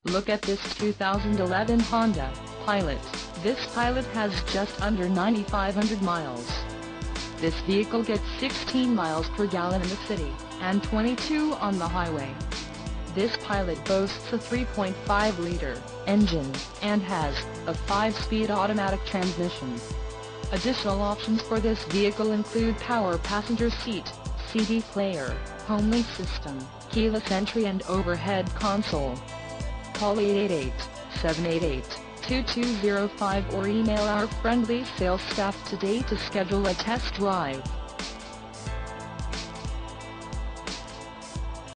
Look at this 2011 Honda Pilot. This Pilot has just under 9,500 miles. This vehicle gets 16 miles per gallon in the city, and 22 on the highway. This Pilot boasts a 3.5-liter engine, and has a 5-speed automatic transmission. Additional options for this vehicle include power passenger seat, CD player, homely system, keyless entry and overhead console. Call 888-788-2205 or email our friendly sales staff today to schedule a test drive.